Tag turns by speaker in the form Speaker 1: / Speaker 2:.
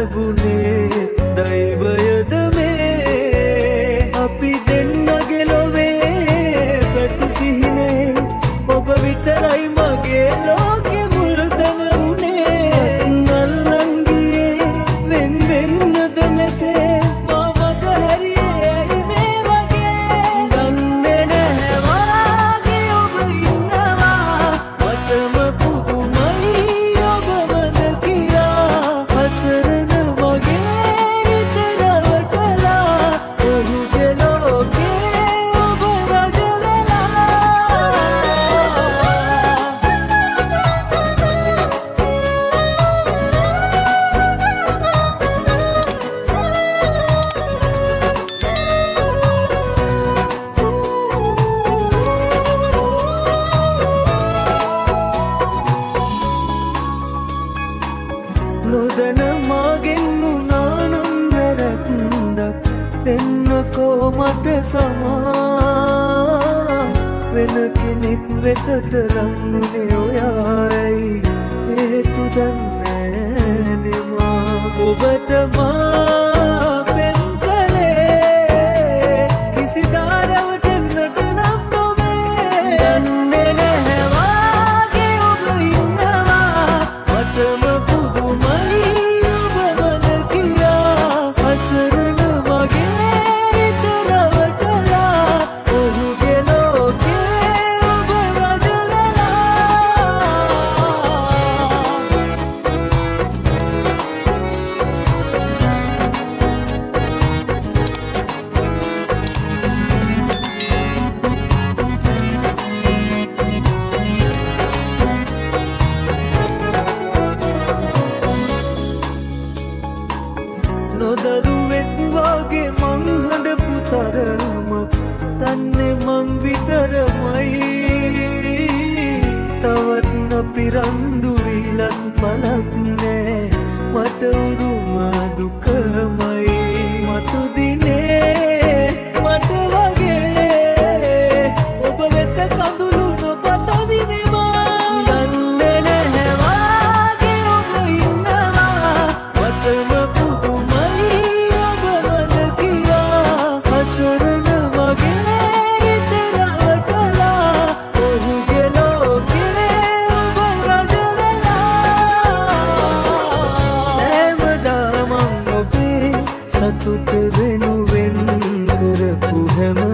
Speaker 1: ලැබුණේ දෛවයද මේ අපි දෙන්නගේ ලොවේ පැතු සිහිනේ ඔබ විතරයි මගේ ලෝකෙ මුල් තැන උනේ අල්ලන් ගියේ වෙන් වෙන්නද මෙසේ මා මග හැරියේ ඇයි මේ වගේ දන්නේ නැහැ වාගේ ඔබ ඉන්නවා මටම පුදුමයි ඔබ මද කියා හසරන වගේ විතරවටලා ඔහුගේ ලෝකේ ඔබ රජ වෙලා නොදැන මාගෙන් උනානම් වැරැද්දක් වෙන්නකෝ මට සමා වෙන කෙනෙක් වෙතට රන්නුනේ ඔයායි හේතු දන්නේ නෙමා ඔබට මා පෙම් කළේ කිසිදා රැවටෙන්නට නම් නොවේ දන්නේ නැහැ වාගේ ඔබ ඉන්නවා මටම පුදුමයි ඔබ මද කියා හසරන වගේ විතරවටලා ඔහුගේ ලෝකේ ඔබ රජ නොදරුවෙක් වගේ මං හඬපු තරමක් දන්නේ මං විතරමයි තවත් අපි රන්දු විලක් පලක් නෑ මට උරුම දුකමයි මතු දිනේ මට වගේ ඔබ වෙත කඳුළු නොපතවි මෙමා දන්නේ නැහැ වාගේ ඔබ ඉන්නවා මටම පුදුමයි ඔබ මද කියා හසරන වගේ විතරවටලා ඔහුගේ ලෝකේ ඔබ රජ වෙලා හැමදාම ඔබේ සතුට වෙනුවෙන් කරපු හැම